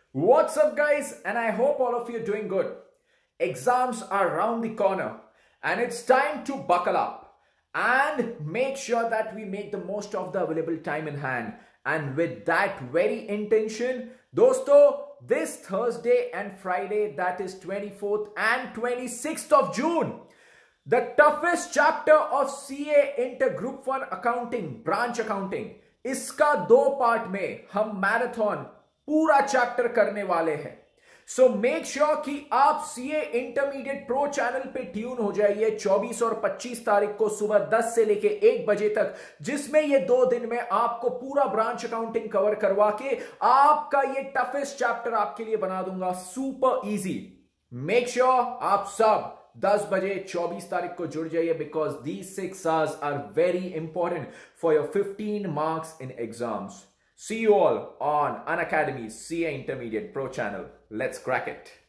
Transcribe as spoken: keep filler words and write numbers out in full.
What's up, guys? And I hope all of you are doing good. Exams are around the corner and it's time to buckle up and make sure that we make the most of the available time in hand. And with that very intention, dosto, this Thursday and Friday, that is twenty-fourth and twenty-sixth of June, the toughest chapter of C A Inter Group one Accounting, Branch Accounting, इसका दो part में हम marathon पूरा chapter करने वाले हैं. So make sure कि आप सीए इंटरमीडिएट प्रो चैनल पे ट्यून हो जाइए चौबीस और पच्चीस तारीख को सुबह दस से लेके एक बजे तक, जिसमें ये दो दिन में आपको पूरा ब्रांच अकाउंटिंग कवर करवा के आपका ये टफेस्ट चैप्टर आपके लिए बना दूंगा सुपर इजी. मेक श्योर आप सब दस बजे चौबीस तारीख को जुड़ जाइए because these six hours are very important for your fifteen marks in exams. See you all on Unacademy C A Intermediate Pro channel. Let's crack it.